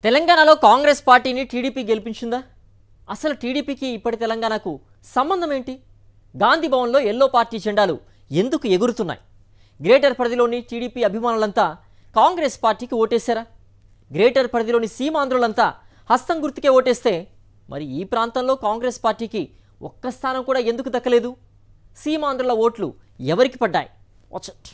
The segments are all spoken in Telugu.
తెలంగాణలో కాంగ్రెస్ పార్టీని టీడీపీ గెలిపించిందా? అసలు టీడీపీకి ఇప్పటి తెలంగాణకు సంబంధం ఏంటి? గాంధీ భవన్లో ఎల్లో పార్టీ జెండాలు ఎందుకు ఎగురుతున్నాయి? గ్రేటర్ పరిధిలోని టీడీపీ అభిమానులంతా కాంగ్రెస్ పార్టీకి ఓటేశారా? గ్రేటర్ పరిధిలోని సీమాంధ్రులంతా హస్తం గుర్తుకే ఓటేస్తే మరి ఈ ప్రాంతంలో కాంగ్రెస్ పార్టీకి ఒక్క స్థానం కూడా ఎందుకు దక్కలేదు? సీమాంధ్రుల ఓట్లు ఎవరికి పడ్డాయి? Watch it.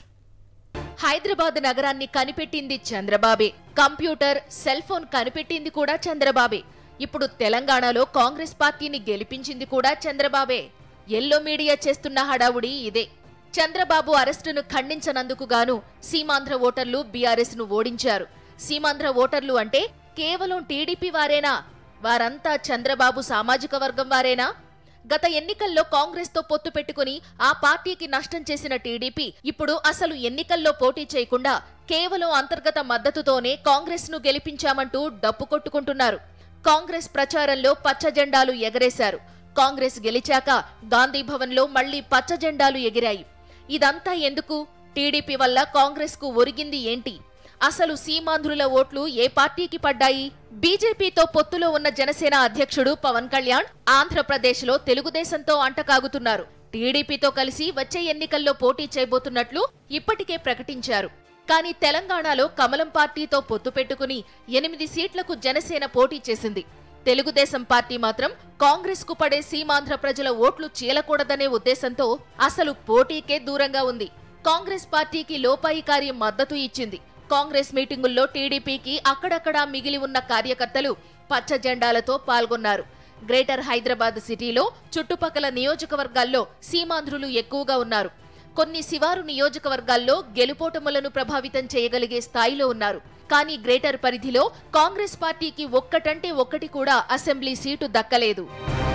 హైదరాబాద్ నగరాన్ని కనిపెట్టింది చంద్రబాబే. కంప్యూటర్, సెల్ ఫోన్ కనిపెట్టింది కూడా చంద్రబాబే. ఇప్పుడు తెలంగాణలో కాంగ్రెస్ పార్టీని గెలిపించింది కూడా చంద్రబాబే. ఎల్లో మీడియా చేస్తున్న హడావుడి ఇదే. చంద్రబాబు అరెస్టును ఖండించనందుకు గాను సీమాంధ్ర ఓటర్లు బీఆర్ఎస్ ను ఓడించారు. సీమాంధ్ర ఓటర్లు అంటే కేవలం టీడీపీ వారేనా? వారంతా చంద్రబాబు సామాజిక వర్గం వారేనా? గత ఎన్నికల్లో కాంగ్రెస్ తో పొత్తు పెట్టుకుని ఆ పార్టీకి నష్టం చేసిన టీడీపీ ఇప్పుడు అసలు ఎన్నికల్లో పోటీ చేయకుండా కేవలం అంతర్గత మద్దతుతోనే కాంగ్రెస్ ను గెలిపించామంటూ డప్పు కొట్టుకుంటున్నారు. కాంగ్రెస్ ప్రచారంలో పచ్చ జెండాలు ఎగరేశారు. కాంగ్రెస్ గెలిచాక గాంధీ భవన్ లో మళ్లీ పచ్చ జెండాలు ఎగిరాయి. ఇదంతా ఎందుకు? టీడీపీ వల్ల కాంగ్రెస్ కు ఒరిగింది ఏంటి? అసలు సీమాంధ్రుల ఓట్లు ఏ పార్టీకి పడ్డాయి? బీజేపీతో పొత్తులో ఉన్న జనసేన అధ్యక్షుడు పవన్ కళ్యాణ్ ఆంధ్రప్రదేశ్ లో తెలుగుదేశంతో అంటకాగుతున్నారు. టీడీపీతో కలిసి వచ్చే ఎన్నికల్లో పోటీ చేయబోతున్నట్లు ఇప్పటికే ప్రకటించారు. కానీ తెలంగాణలో కమలం పార్టీతో పొత్తు పెట్టుకుని 8 సీట్లకు జనసేన పోటీ చేసింది. తెలుగుదేశం పార్టీ మాత్రం కాంగ్రెస్ కు పడే సీమాంధ్ర ప్రజల ఓట్లు చీలకూడదనే ఉద్దేశంతో అసలు పోటీకే దూరంగా ఉంది. కాంగ్రెస్ పార్టీకి లోపాయికారి మద్దతు ఇచ్చింది. కాంగ్రెస్ మీటింగుల్లో టీడీపీకి అక్కడక్కడా మిగిలి ఉన్న కార్యకర్తలు పచ్చ జెండాలతో పాల్గొన్నారు. గ్రేటర్ హైదరాబాద్ సిటీలో చుట్టుపక్కల నియోజకవర్గాల్లో సీమాంధ్రులు ఎక్కువగా ఉన్నారు. కొన్ని శివారు నియోజకవర్గాల్లో గెలుపోటములను ప్రభావితం చేయగలిగే స్థాయిలో ఉన్నారు. కానీ గ్రేటర్ పరిధిలో కాంగ్రెస్ పార్టీకి ఒక్కటంటే ఒక్కటి కూడా అసెంబ్లీ సీటు దక్కలేదు.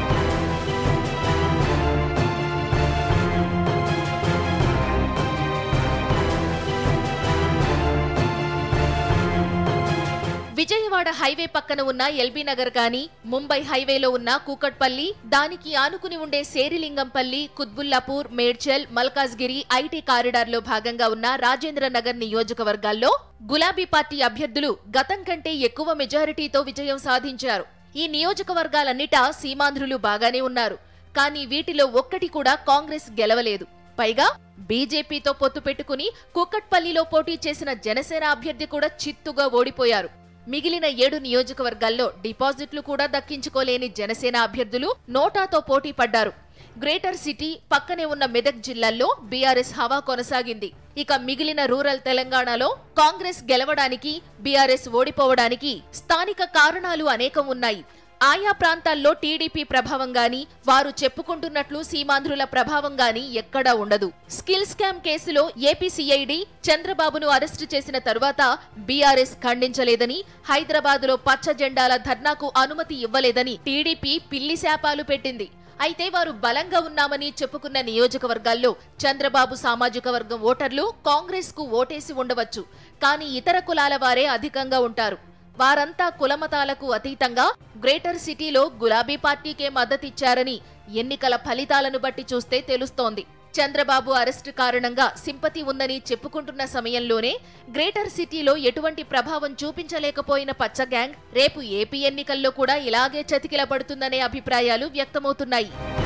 విజయవాడ హైవే పక్కన ఉన్న ఎల్బీ నగర్ గాని, ముంబై హైవేలో ఉన్న కూకట్పల్లి, దానికి ఆనుకుని ఉండే శేరిలింగంపల్లి, కుత్బుల్లాపూర్, మేడ్చల్, మల్కాజ్గిరి ఐటీ కారిడార్లో భాగంగా ఉన్న రాజేంద్ర నగర్ నియోజకవర్గాల్లో గులాబీ పార్టీ అభ్యర్థులు గతం కంటే ఎక్కువ మెజారిటీతో విజయం సాధించారు. ఈ నియోజకవర్గాలన్నిటా సీమాంధ్రులు బాగానే ఉన్నారు. కానీ వీటిలో ఒక్కటి కూడా కాంగ్రెస్ గెలవలేదు. పైగా బీజేపీతో పొత్తు పెట్టుకుని కూకట్పల్లిలో పోటీ చేసిన జనసేన అభ్యర్థి కూడా చిత్తుగా ఓడిపోయారు. మిగిలిన 7 నియోజకవర్గాల్లో డిపాజిట్లు కూడా దక్కించుకోలేని జనసేన అభ్యర్థులు నోటాతో పోటీ పడ్డారు. గ్రేటర్ సిటీ పక్కనే ఉన్న మెదక్ జిల్లాల్లో బీఆర్ఎస్ హవా కొనసాగింది. ఇక మిగిలిన రూరల్ తెలంగాణలో కాంగ్రెస్ గెలవడానికి, బీఆర్ఎస్ ఓడిపోవడానికి స్థానిక కారణాలు అనేకం ఉన్నాయి. ఆయా ప్రాంతాల్లో టీడీపీ ప్రభావం గాని, వారు చెప్పుకుంటున్నట్లు సీమాంధ్రుల ప్రభావం గాని ఎక్కడా ఉండదు. స్కిల్ స్కామ్ కేసులో ఏపీ సిఐడి చంద్రబాబును అరెస్టు చేసిన తరువాత బీఆర్ఎస్ ఖండించలేదని, హైదరాబాదులో పచ్చ జెండాల ధర్నాకు అనుమతి ఇవ్వలేదని టీడీపీ పిల్లి శాపాలు పెట్టింది. అయితే వారు బలంగా ఉన్నామని చెప్పుకున్న నియోజకవర్గాల్లో చంద్రబాబు సామాజిక వర్గం ఓటర్లు కాంగ్రెస్ కు ఓటేసి ఉండవచ్చు. కానీ ఇతర కులాల వారే అధికంగా ఉంటారు. వారంతా కులమతాలకు అతీతంగా గ్రేటర్ సిటీలో గులాబీ పార్టీకే మద్దతిచ్చారని ఎన్నికల ఫలితాలను బట్టి చూస్తే తెలుస్తోంది. చంద్రబాబు అరెస్టు కారణంగా సింపతి ఉందని చెప్పుకుంటున్న సమయంలోనే గ్రేటర్ సిటీలో ఎటువంటి ప్రభావం చూపించలేకపోయిన పచ్చ గ్యాంగ్ రేపు ఏపీ ఎన్నికల్లో కూడా ఇలాగే చతికిలబడుతుందనే అభిప్రాయాలు వ్యక్తమవుతున్నాయి.